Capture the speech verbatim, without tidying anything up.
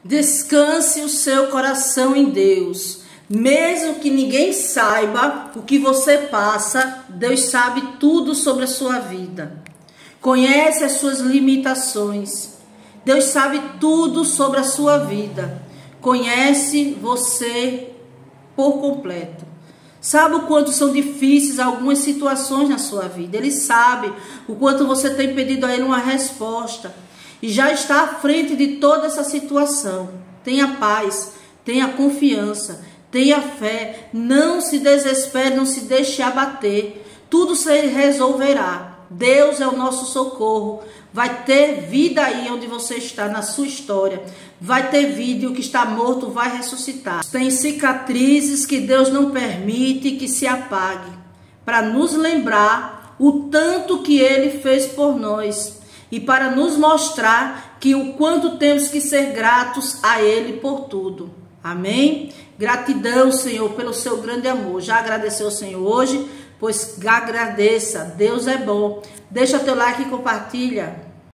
Descanse o seu coração em Deus. Mesmo que ninguém saiba o que você passa, Deus sabe tudo sobre a sua vida. Conhece as suas limitações. Deus sabe tudo sobre a sua vida. Conhece você por completo. Sabe o quanto são difíceis algumas situações na sua vida. Ele sabe o quanto você tem pedido a Ele uma resposta. E já está à frente de toda essa situação. Tenha paz, tenha confiança, tenha fé. Não se desespere, não se deixe abater. Tudo se resolverá. Deus é o nosso socorro. Vai ter vida aí onde você está, na sua história. Vai ter vida e o que está morto vai ressuscitar. Tem cicatrizes que Deus não permite que se apague, para nos lembrar o tanto que Ele fez por nós e para nos mostrar que o quanto temos que ser gratos a Ele por tudo. Amém? Gratidão, Senhor, pelo seu grande amor. Já agradeceu ao Senhor hoje? Pois agradeça, Deus é bom. Deixa teu like e compartilha.